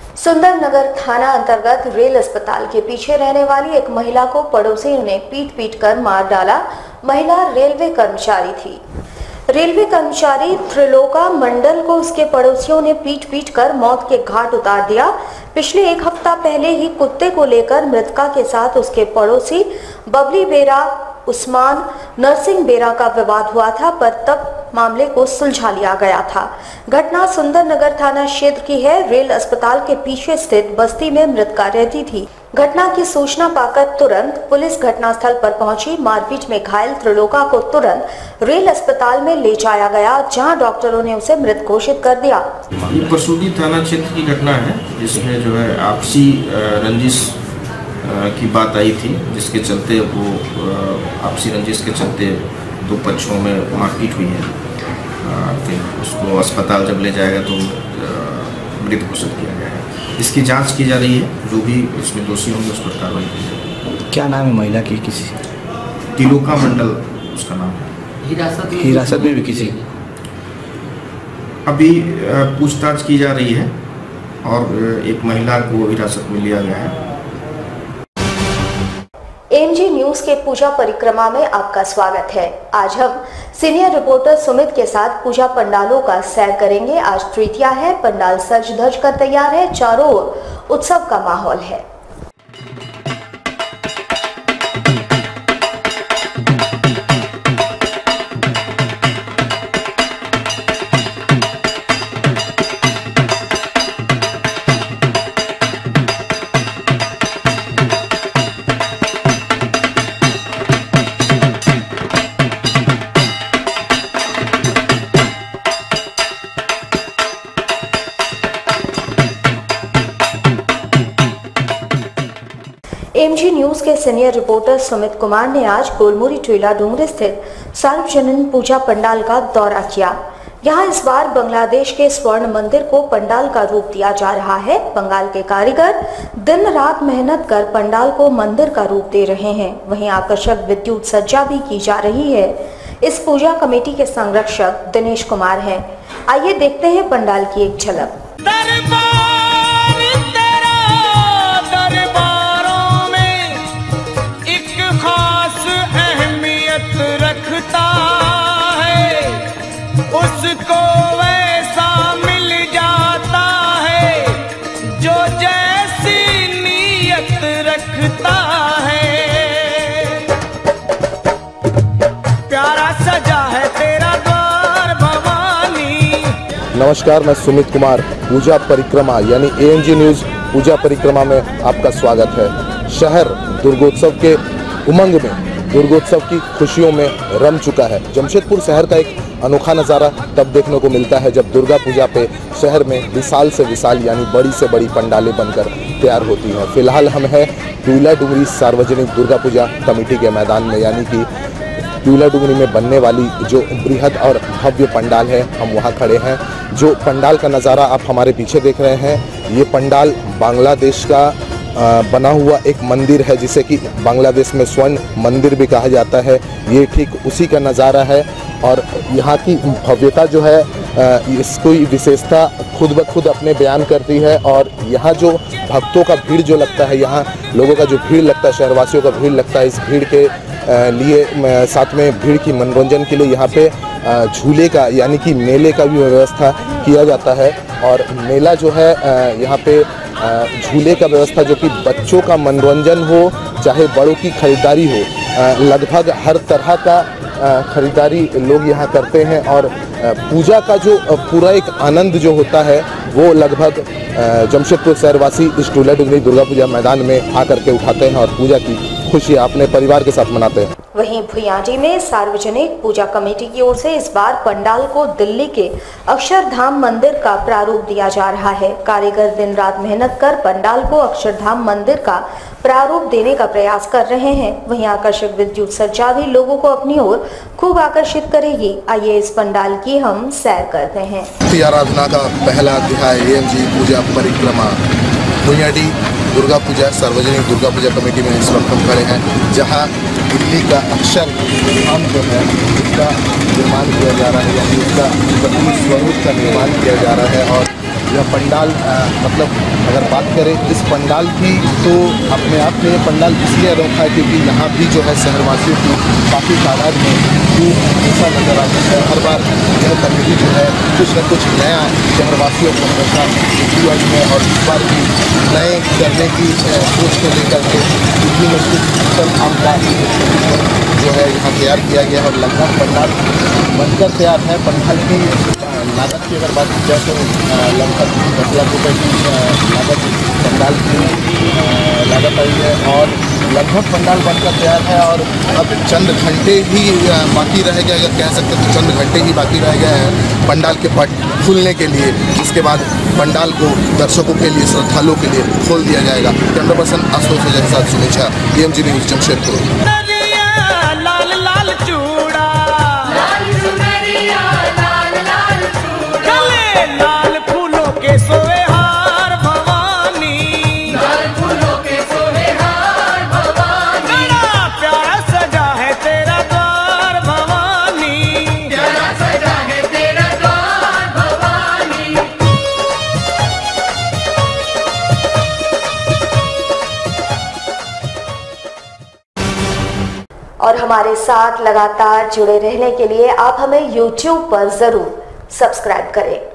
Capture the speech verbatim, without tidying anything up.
सुंदरनगर थाना अंतर्गत रेल अस्पताल के पीछे रहने वाली एक महिला को पड़ोसियों ने पीट पीट कर मार डाला। महिला रेलवे कर्मचारी थी। रेलवे कर्मचारी त्रिलोका मंडल को उसके पड़ोसियों ने पीट पीट कर मौत के घाट उतार दिया। पिछले एक हफ्ता पहले ही कुत्ते को लेकर मृतका के साथ उसके पड़ोसी बबली बेरा उस्मान नरसिंह बेरा का विवाद हुआ था, पर तब मामले को सुलझा लिया गया था। घटना सुंदरनगर थाना क्षेत्र की है। रेल अस्पताल के पीछे स्थित बस्ती में मृतका रहती थी। घटना की सूचना पाकर तुरंत पुलिस घटनास्थल पर पहुंची। मारपीट में घायल त्रिलोका को तुरंत रेल अस्पताल में ले जाया गया, जहां डॉक्टरों ने उसे मृत घोषित कर दिया। ये परसूदी थाना क्षेत्र की घटना है, जिसमें जो है आपसी रंजिश की बात आई थी, जिसके चलते वो आपसी रंजिश के चलते दो पक्षों में मारपीट हुई है। फिर उसको अस्पताल जब ले जाएगा तो मृत घोषित किया गया है। इसकी जांच की जा रही है, जो भी इसमें दोषी होंगे उस पर कार्रवाई की जाएगी। क्या नाम है महिला की? किसी त्रिलोका मंडल उसका नाम है। हिरासत हिरासत में भी किसी अभी पूछताछ की जा रही है और एक महिला को हिरासत में लिया गया है। एमजी न्यूज के पूजा परिक्रमा में आपका स्वागत है। आज हम सीनियर रिपोर्टर सुमित के साथ पूजा पंडालों का सैर करेंगे। आज तृतीया है, पंडाल सज धज कर तैयार है, चारों ओर उत्सव का माहौल है। एमजी न्यूज के सीनियर रिपोर्टर सुमित कुमार ने आज गोलमुरी टीला डूंगरी स्थित सार्वजनिक पूजा पंडाल का दौरा किया। यहाँ इस बार बांग्लादेश के स्वर्ण मंदिर को पंडाल का रूप दिया जा रहा है। बंगाल के कारीगर दिन रात मेहनत कर पंडाल को मंदिर का रूप दे रहे हैं। वहीं आकर्षक विद्युत सज्जा भी की जा रही है। इस पूजा कमेटी के संरक्षक दिनेश कुमार हैं। आइए देखते हैं पंडाल की एक झलक। रखता है उसको वैसा मिल जाता है जो जैसी नीयत रखता है। प्यारा सजा है तेरा द्वार भवानी। नमस्कार, मैं सुमित कुमार। पूजा परिक्रमा यानी एएनजी न्यूज पूजा परिक्रमा में आपका स्वागत है। शहर दुर्गोत्सव के उमंग में, दुर्गोत्सव की खुशियों में रम चुका है। जमशेदपुर शहर का एक अनोखा नज़ारा तब देखने को मिलता है जब दुर्गा पूजा पे शहर में विशाल से विशाल यानी बड़ी से बड़ी पंडालें बनकर तैयार होती हैं। फिलहाल हम हैं टीला डूंगरी सार्वजनिक दुर्गा पूजा कमेटी के मैदान में, यानी कि टीला डूंगरी में बनने वाली जो बृहद और भव्य पंडाल है, हम वहाँ खड़े हैं। जो पंडाल का नज़ारा आप हमारे पीछे देख रहे हैं, ये पंडाल बांग्लादेश का बना हुआ एक मंदिर है, जिसे कि बांग्लादेश में स्वर्ण मंदिर भी कहा जाता है। ये ठीक उसी का नज़ारा है और यहाँ की भव्यता जो है, इसको विशेषता खुद ब खुद अपने बयान करती है। और यहाँ जो भक्तों का भीड़ जो लगता है, यहाँ लोगों का जो भीड़ लगता है, शहरवासियों का भीड़ लगता है, इस भीड़ के लिए साथ में भीड़ की मनोरंजन के लिए यहाँ पे झूले का यानी कि मेले का भी व्यवस्था किया जाता है। और मेला जो है, यहाँ पे झूले का व्यवस्था जो कि बच्चों का मनोरंजन हो चाहे बड़ों की खरीदारी हो, लगभग हर तरह का खरीदारी लोग यहाँ करते हैं। और पूजा का जो पूरा एक आनंद जो होता है वो लगभग जमशेदपुर शहरवासी इस टीला डूंगरी दुर्गा पूजा मैदान में आकर के उठाते हैं और पूजा की खुशी अपने परिवार के साथ मनाते हैं। वहीं भुयाजी में सार्वजनिक पूजा कमेटी की ओर से इस बार पंडाल को दिल्ली के अक्षरधाम मंदिर का प्रारूप दिया जा रहा है। कारीगर दिन रात मेहनत कर पंडाल को अक्षरधाम मंदिर का प्रारूप देने का प्रयास कर रहे हैं। वहीं आकर्षक विद्युत सज्जा भी लोगों को अपनी ओर खूब आकर्षित करेगी। आइए इस पंडाल की हम सैर करते हैं। आराधना का पहला अध्याय एएनजी पूजा परिक्रमा भुयाडी दुर्गा पूजा सार्वजनिक दुर्गा पूजा कमेटी में इस वक्त हम खड़े हैं, जहां दिल्ली का अक्षरधाम जो है उसका निर्माण किया जा रहा है, यानी उसका स्वरूप का निर्माण किया जा रहा है। और यह पंडाल आ, मतलब अगर बात करें इस पंडाल की तो अपने आप में ये पंडाल इसलिए अनोखा है क्योंकि यहाँ भी जो है शहरवासियों की काफ़ी तादाद में भीड़ हमेशा नजर आती है। हर बार यह कमेटी जो है कुछ न कुछ नया शहरवासियों को हमेशा देती आई है और इस बार भी नए करने की सोच को लेकर के दिल्ली में कुछ असल काम का जो है यहाँ तैयार किया गया है और लगभग पंडाल बनकर तैयार है। पंडाल की लागत की अगर बात की जाए तो लगभग दस लाख रुपये की लागत पंडाल की लागत आई है और लगभग पंडाल बनकर तैयार है और अब चंद घंटे ही बाकी रह गए, अगर कह सकते तो चंद घंटे ही बाकी रह गए हैं पंडाल के पट खुलने के लिए, जिसके बाद पंडाल को दर्शकों के लिए, श्रद्धालुओं के लिए खोल दिया जाएगा। कैमरा पर्सन आशुतोष के साथ Sunil Jha, A M G news, Jamshedpur. लाल लाल चूड़ा, गले लाल फूलों के सोए हार भवानी, लाल फूलों के सोए हार भवानी, बड़ा प्यारा सजा है तेरा द्वार भवानी, प्यारा सजा है तेरा द्वार भवानी। और हमारे साथ लगातार जुड़े रहने के लिए आप हमें यूट्यूब पर जरूर सब्सक्राइब करें।